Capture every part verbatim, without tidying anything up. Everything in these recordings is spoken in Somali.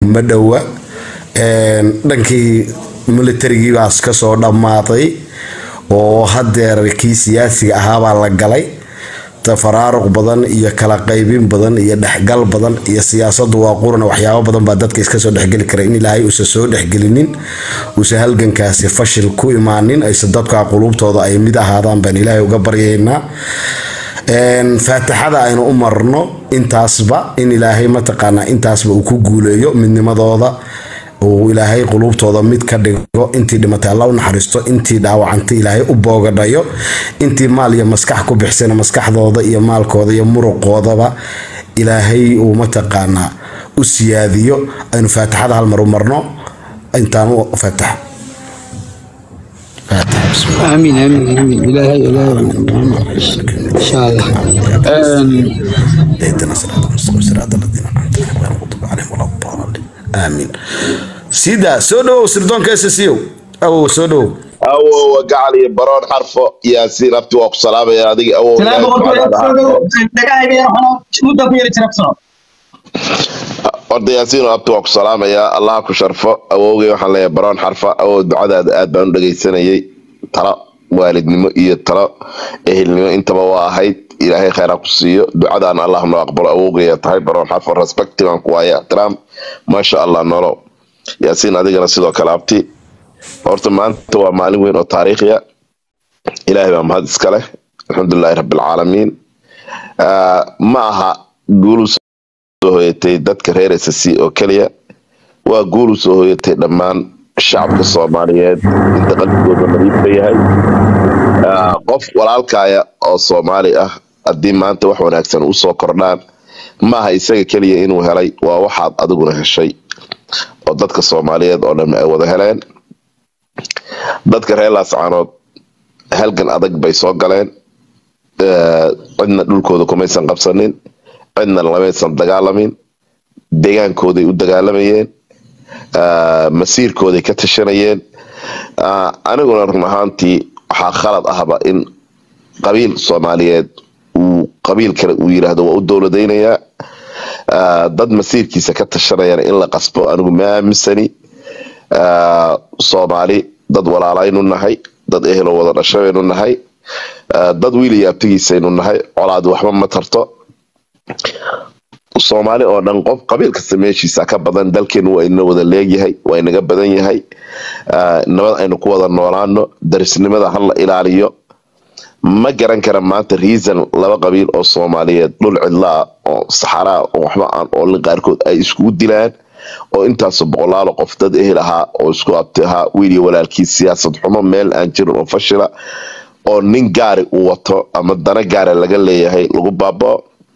مدوة دنكي ملتري باس كسو دماطي وهدير كي سياسي أهابا لقلي تفرارق بدن iyo kala qaybin badan iyo dhaxgal badan iyo siyaasad waaqurna waxyaabo badan baa dadka iska soo dhaxgali kara in Ilaahay uu soo dhaxgelinin uu halgankaasi fashil ku imaanin ay dadka qulubtooda ay mid ahaadaan baan Ilaahay uga baryeynaa een faatixada aynu u marno intaasba in Ilaahay ma taqaana intaasba uu ku guuleeyo midnimadooda oo Ilaahay qulubtooda mid ka dhigo intii dhimatay Allah u naxariisto intii dhaawacantay Ilaahay u boogadhayo intii maal iyo maskax ku bixisana maskaxdooda iyo maalkooda iyo muruqoodaba Ilaahay uu ma taqaana u siyaadiyo aynu faatixada hal mar u marno intaan u faatax آمين آمين آمين إلهي إلهي إن شاء الله اهدنا الصراط المستقيم صراط الذين أنعمت عليهم غير المغضوب عليهم ولا الضالين آمين سيدا سودو سردون كيسسيو أو سودو أو وقع لي برون حرفه ياسين أبتي وقف سلامة يا دقي أو سلام سودو دقاي بير حنا شو دبير تربسو ورد ياسين أبتي وقف سلامة يا الله كشرفه أو وحنا لي برون حرفه أو دعاء آد بان دقي سنة ترى والد نمو إيه ترى إيه اللي أنت بواهيد إلهي خيرك السيو دعاء أن اللهم أقبل أو وقع تهاي برون حرفه رسبكتي عن كوايا ترام ما شاء الله نورو ياسين أديك نسيدو كلابتي horta maanta waa maalin weyn oo taariikhiya ilaahay baa mahad iska leh alxamdulillahi rabbil caalamiin ma aha guul soo hoyatay dadka reer S C oo kaliya waa guul soo hoyatay dhammaan shacabka Soomaaliyeed inta qalbigooda nadiif yahay qof walaalkaaya oo Soomaali ah hadii maanta wax wanaagsan u soo kordhaan ma aha isaga kaliya inuu helay waa waxaad adiguna heshay oo dadka Soomaaliyeed oo dhan ay wada heleen dadka reer Laascaanood halgan adag bay soo galeen cidna dhulkooda kumaysan qabsanin cidna lamaysan dagaalamin deegaankooday u dagaalamayeen masiirkooday ka tashanayeen aniguna run ahaantii waxaa khalad ahba in qabiil Soomaaliyeed uu qabiil kale uu yiraahdo waa u dowladaynayaa dad masiirkiisa ka tashanayaan in la qasbo anigu ma aaminsani Soomaali dad walaalaynu nahay dad ehelo wada dhashaynu nahay dad wiil iyo abtigiisaynu nahay colaad waxba ma tarto Soomaali oo dhan qof qabiil kasta meeshiisa ka badan dalkeenu waa inoo wada leeyahay waa inaga badan yahay nabad aynu ku wada noolaano darisnimada hal la ilaaliyo ma garan kara maanta reason laba qabiil oo Soomaaliyeed dhul cidlaa oo saxara oo waxba aan oo la qaarkood ay isku dilaan oo intaas boqolaal qof dad ehel ahaa oo isku abtaha wiil iyo walaalkiis siyaasad xumo meel aan jirin oo fashila oo nin gaari uu wato ama dana gaari laga leeyahay lagu baabo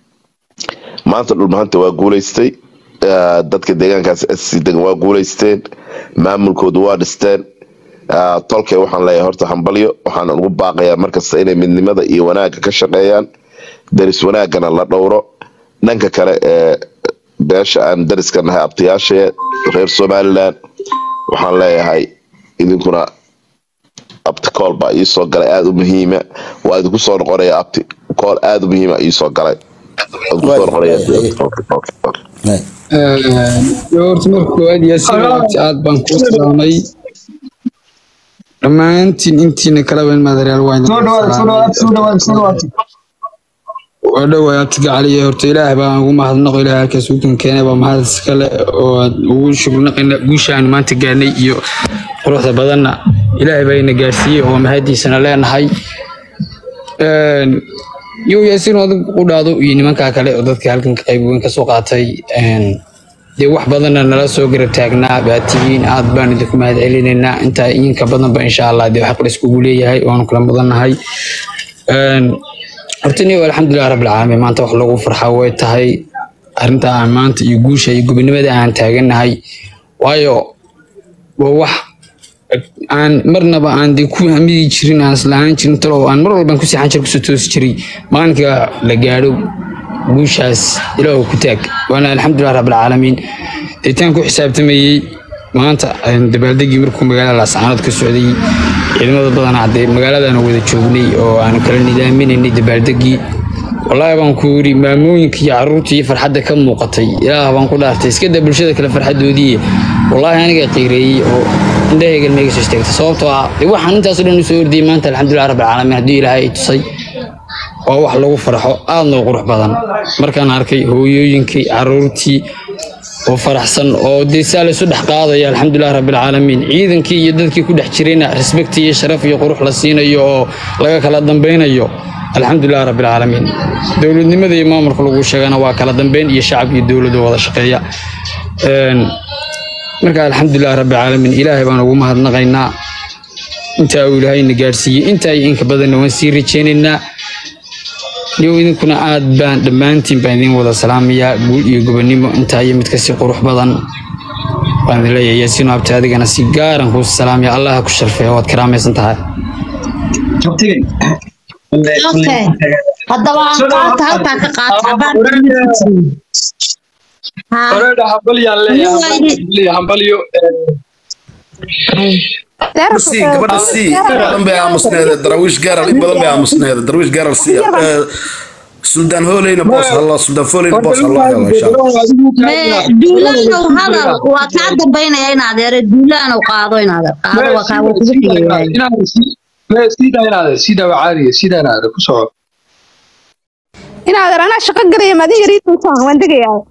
maanta dhul maanta waa guuleystay dadka deegaankaas si degan waa guuleysteen maamulkoodu waa dhisteen tolkay waxaan leeyahay horta hambalyo waxaan ugu baaqayaa markasta inay midnimada iyo wanaagga ka shaqeeyaan daris wanaagana la dhowro dhanka kale ee beesha aan dariska nahay abtiyaasha reer Somaliland waxaan leeyahay idinkuna abti call ba ii soo galay aad u muhiima waa idinku soo noqonaya abti call aad u muhiima ii soo galay yoorta markuu aad yaasiin aad baan ku salaamay dhammaantiin intiina kala weyn madaraal waa soo dhawaad soo dhawaad soo dhawaad soo dhawaad ودوا تجعلي هرتيله بقى وما هذا نقول لها كسوكن كان بقى ما هذا سكلا وشغل نقلنا جوشان ما تجاني يو روح بدنا إلهي بين جالسي هو مهدي سنة لين هاي يو ياسين هذا قدادو يعني ما كاكله قداد كهالكن كيبون كسوقاتي دي واحد بدنا نلا سوق رتاجنا باتين عاد بان دكم هذا علينا أنت إنك بدنا بإن شاء الله دي حق السكولية هاي وأنا كلام بدنا هاي hortani alxamdulillaah rabbil caalamiin maanta wax lagu farxaa way tahay arinta maanta iyo guusha iyo gobonimada aan taaganahay waayo waa wax aan marnaba aan di ku hamidi jirin aan islaan jirin talo aan mar walba ku sixan jir ku soo toos jiray maalinka la gaaro guushaas ilaahu ku taag waana alxamdulillaah rabbil caalamiin deetaan ku xisaabtamayay maanta dabaaldegii markuu magaalada Laascaanood ka socday ciidamada badan hadee magaalada aan wada joognay oo aan kala nidaaminay dabaaldegii والله بان كوري ماموينك يا عروتي فرحة كم مقطي يا بان كل أرتيس كده بالشدة كلا فرحة دودية والله أنا قيري عنده يقول ميجس اشتكت صوته واحد أنت أصلا نسور دي ما أنت الحمد لله رب العالمين هدي لهاي تصي وواحد لو فرحه أنا وقروح بدن مركان أركي هو يجينكي عروتي وفرح سن أو دي سال سدح قاضي يا الحمد لله رب العالمين عيدن كي يدك كل حشرينا رسبكتي شرف يقروح لسينا يو لقى كلا دنبين يو الحمد لله رب العالمين دولة نمذي إمام الخلق والشجانة وكلا دنبين يشعب يدولة وهذا شقية مركا الحمد لله رب العالمين إلهي بان وما هذا نغينا أنت أولهاي نجارسي أنت إنك بدنا ونسير تشيننا اليوم إذا كنا عاد بان دمانتين بينين ولا سلام يا يقبلني أنت هي متكسر قروح بدن بان لي ياسين أبت هذا أنا سيجار نقول السلام يا الله كشر فيه وكرامة سنتها شفتين اوكي هذا وقت هذا كقاطع ها أنا هبلي عليه هبلي سي قبل السي بدن بها مسناد درويش قرر بدن بها مسناد درويش قرر السي سلطان هولين بوس الله سلطان فولين بوس الله ان شاء الله ما دولان وهذا وكاد بين اين هذا دولان وقاضو هنا هذا قاضو وقاضو ما سيدا هنا سيدا وعارية سيدا هنا كسر هنا هذا أنا شقق قرية ما دي يريد نصان وين دقيقة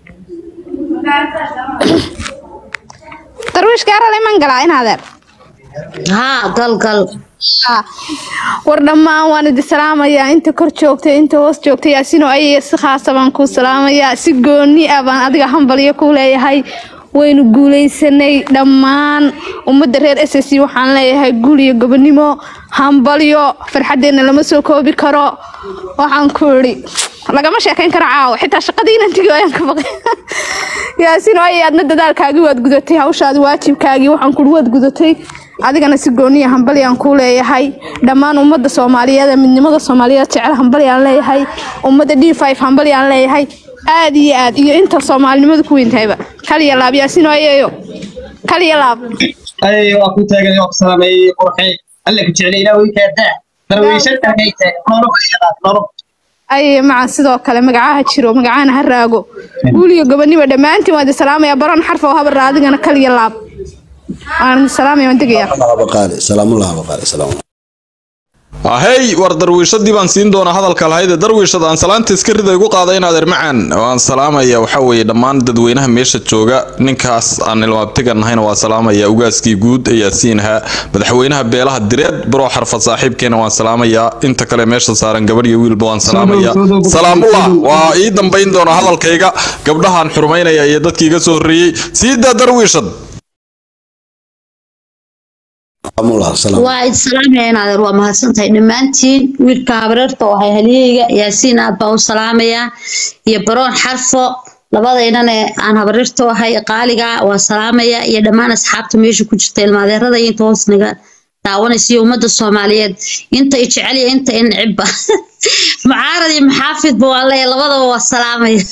ترويش كارا لي من قلع هنا هذا ها قل قل وردما وانا دي سلامة يا انت كور جوكتي انت هوس جوكتي ياسينو اي خاصة بانكو سلامة يا سيقوني ابان ادقا حنباليا كولي هاي waynu guuleysanay dhamaan umada reer S S C waxaan leeyahay guul iyo gobonimo hambalyo farxadeena lama soo koobi karo waxaan ku iri lagama sheekayn karo caaw xitaa shaqadiina intii ayaan ka baqay yaasiin ay aadna dadaalkaagi waad gudatay hawshaad waajibkaagi waxaan ku wad gudatay adigana si gooniya hambalyo aan ku leeyahay dhamaan umada Soomaaliyeed midnimada Soomaaliyeed jecel hambalyo aan leeyahay umada D five hambalyo aan leeyahay aad iyo aad iyo inta Soomaalinimada ku weentayba kaliya laab yaasiin ayeeyo kaliya laab ay waa ku taagan oo salaamay qurxay alla ku jecel ilaahay ka daa darwiishada ay tahay noolo noolo ay maca sidoo kale magacaha jiro magacaana ha raago guuliyo gobonimo dhamaantii waad salaamaya baran xarf oo habar raadigana kaliya laab aan salaamay waan tagaya salaamu alaykum waqaali salaamu هاي ور درويشدي بان سين دونا hadalka lahayd darwiishada aan salaanta iska riday ugu qaaday inaad ermacaan waan salaamaya waxa weeye dhamaan dadweynaha meesha jooga ninkaas aan ilmaabtiganahay waa salaamaya ugaaskii guud ee yaasiinha madaxweynaha beelaha direed baro xarfa saaxiibkeena waan salaamaya inta kale meesha saaran gabadh iyo wiilba waan salaamaya salaamullah waa ii dambayn doona hadalkayga gabdhahan xurmaynaya iyo dadkii iga soo horreeyay siida darwiishad وايد سلام يا نادر وما سنتي دمانتين ويلكا بررته waxay haliyayga yaasiin aad baa u salaamaya iyo baroon xarfo labadeedana aan habarto waxay qaaliga waa salaamaya iyo dhamaan asxaabta meesha ku jirta ilmaadeerada iyo toosniga daawanaysa umada Soomaaliyeed inta ay jecel yihiin inta in cibba mucaarad iyo maxaafid baa walaa labadaba waa salaamaya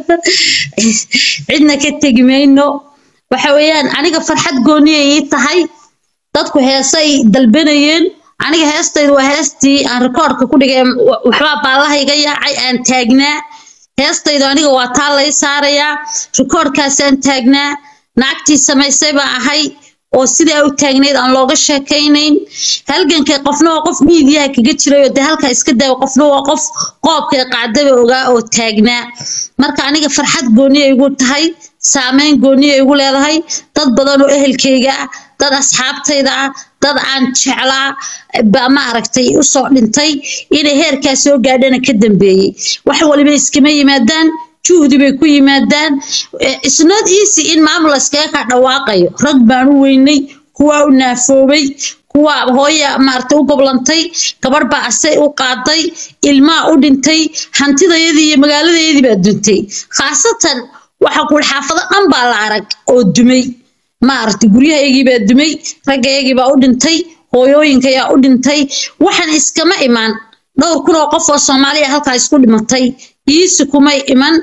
cidna ka tagmayno waxa weeyaan aniga farxad gooniye ii tahay dadku heesay dalbanayeen aniga heestaydu waa heestii aan rekoorka ku dhigay waxba baalaha iga yaacay aan taagnaa heestaydu aniga waa taa la saaraya rekoorkaas aan taagnaa naagtii samaysay baa ahay oo sidaa u taagneed aan looga sheekaynayn halganka qofna waa qof miidiyaha kaga jiray oo halka iska day qofna waa qof qoobka qaadaba ogaa oo taagnaa marka aniga farxad gooniye igu tahay saameyn gooniye igu leedahay dad badan oo ehelkayga dad asxaabtayda dad aan jeclaa ba ma aragtay u soo dhintay inay heerkaas soo gaadhana ka dambeeyay wax waliba iskama yimaadaan juhdi bay ku yimaadaan it's not easy in maamul iskaga ka dhawaaqayo rag baan u weynay kuwa u naafoobay kuwa hooya maartay u goblantay gabar baa asay u qaaday ilma u dhintay hantidayadii iyo magaaladeedii baa duntay khaasatan waxa ku xaafada an baa la arag oo dumay maartay guryahaygii baa dumay ragaygii baa u dhintay hooyooyinka ayaa u dhintay waxan iskama iman dhowr kun oo qof oo Soomaaliya halka isku dhimatay iisi kumay iman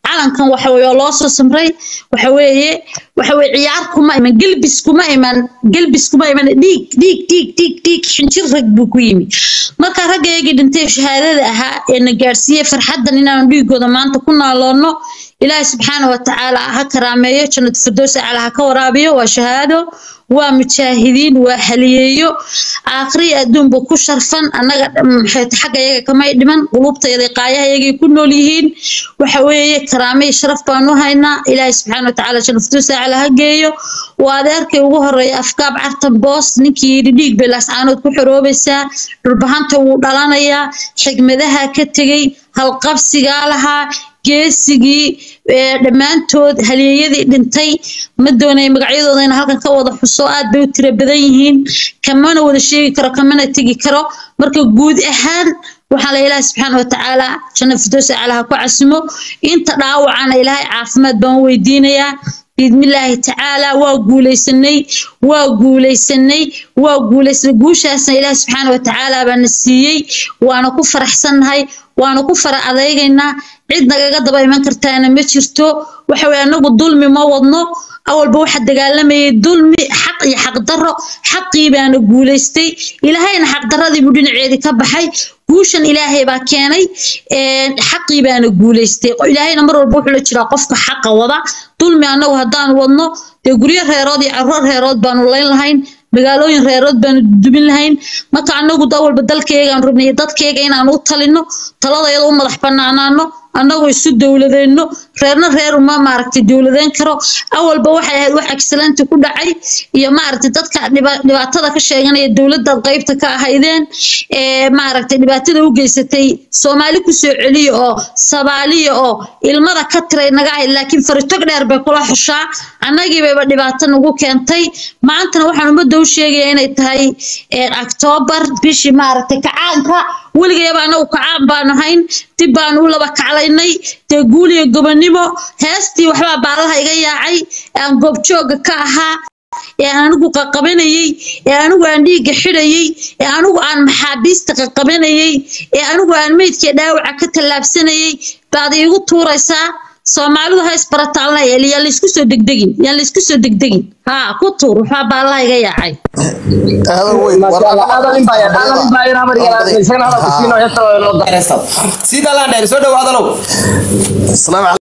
calankan waxa weeye loo soo samray waxa weeye waxa weeye ciyaar kuma iman galbis kuma iman galbis kuma iman dhiig dhiig dhiig dhiig dhiig xinjir rag buu ku yimi marka ragayga dhintay shahaadada ahaa ee na gaarsiiyay farxadan inaan dhiigooda maanta ku naaloono ilaahay subxaanahu wa tacaala ha karaameeyo jannat firdaws ala ha ka waraabiyo waa shahaado waa mujaahidiin waa haliyeeyo aakhiri adduunba ku sharfan annaga xaqayaga kama dhiman qulubtayda qaayahayaga ku nool yihiin waxa weeye karaamay sharaf baan u haynaa ilaahay subxaanahu wa tacaala jannat firdaws ala ha geeyo waa adeerkay ugu horeeyay afkaab cartan boos ninkii dhiig beelaas aanood ku xoroobaysaa dhulbahanta wuu dhalanayaa xigmadaha ka tagay hal qabsiga lahaa geesigii dhamaantood haliyadii dhintay ma doonay magacyadooda in halkan ka wada xuso aad bay u tira badan yihiin kamana wada sheegi karo kamana tagi karo marka guud ahaan waxaa la ilaahay subxaanahu wa tacaala jannat firdaws ala ha ku casimo inta dhaawacana ilaahay caafimaad baan weydiinayaa بإذن الله تعالى وقوليسني وقوليسني وقوليسني قوشاسنا إله سبحانه وتعالى بنسيي وأنا كفر أحسن هاي وأنا كفر أضايقنا عندنا قد باي ما كرتانا ما شرتو وحوي أنو الظلم ما وضنو أول بواحد قال لما الظلم حق حق ضره حقي بأنا قوليستي إلهي أنا حق ضره ذي بدون عيدي كبحي قوشن إلهي باكاني حقي بأنا قوليستي إلهي نمر البوح لتشرا قفك حق وضع ظلمي أنا وهدان وضنو تقولي هيرادي عرار هيراد بانو لين لهين magaalooyin reerood baan dubin lahayn marka anagu dawal badalkeega aan rubnay dadkeega in aan u talino taladayada u madax banaanaano anagu isu dawladeeno reerna reer uma maaragtay dawladeen karo awalba waxay ahayd wax excellent ku dhacay iyo maaragtay dadka dhibaatada ka sheeganaya dawladda qaybta ka ahaydeen ee maaragtay dhibaatada u geysatay Soomaali ku soo celiyo oo Soomaaliya oo ilmada ka tiray naga ay laakiin faritog dheer bay kula xushaa anagii bay dhibaato nagu keentay maantana waxaan u dhow sheegay inay tahay October bishii maaragtay kacaanka waligeeba anagu kacaan baan ahayn dib baan u laba kaclaynay te guuliyo gobonimo heestii waxba baalaha iga yaacay aan goobjooga ka ahaa ee anigu qaqabanayay ee anigu aan dhiiga xidhayay ee anigu aan maxaabiista qaqabanayay ee anigu aan meydkii dhaawaca ka talaabsanayay baad iigu tuuraysaa Soomaalidu ha isbarataan la isku soo degdegin yaa la isku soo degdegin ha ku tuur waxa baalaha iga yaacay هذا هو سيدا لا ندير سو دو هذا لو السلام عليكم